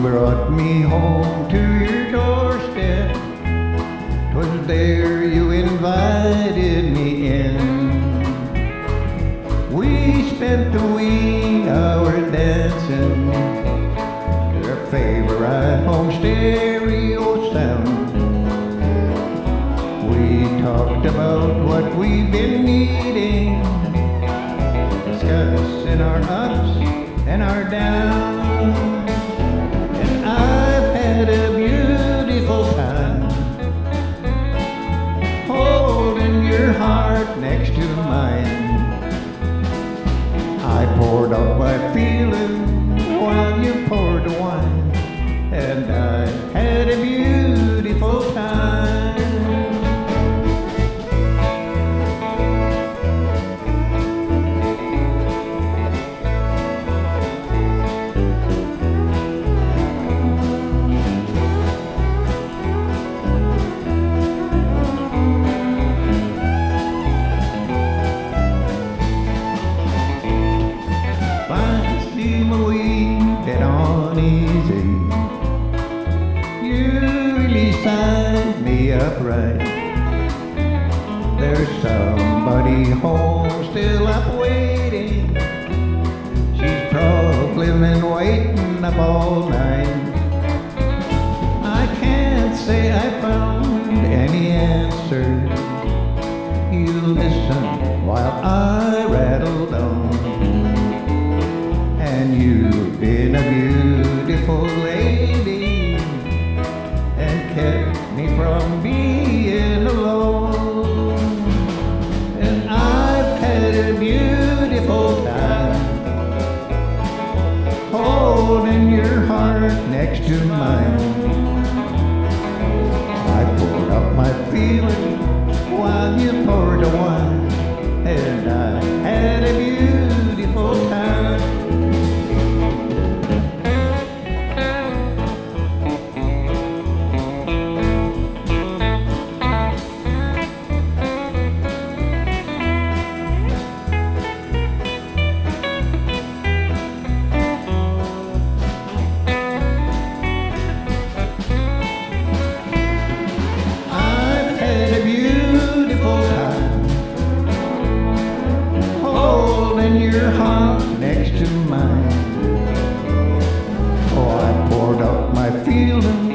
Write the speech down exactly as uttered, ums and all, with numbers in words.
brought me home to your doorstep. 'Twas there you invited me in. We spent the wee hour dancing to our favorite home stereo sound. We talked about what we've been needing, discussing our ups and our downs. And I've had a beautiful time holding your heart next to mine. I poured out my feeling while you poured the wine, and I had a beautiful time. Sign me up right. There's somebody home still up waiting. She's probably been waiting up all night. I can't say I found any answers. You listen while I rattle on. And you've been a beautiful lady and kept me from being alone. And I've had a beautiful time holding your heart next to mine. I poured out my feeling while you poured the wine, and I had a beautiful time. Your heart next to mine. Oh, I poured out my feelings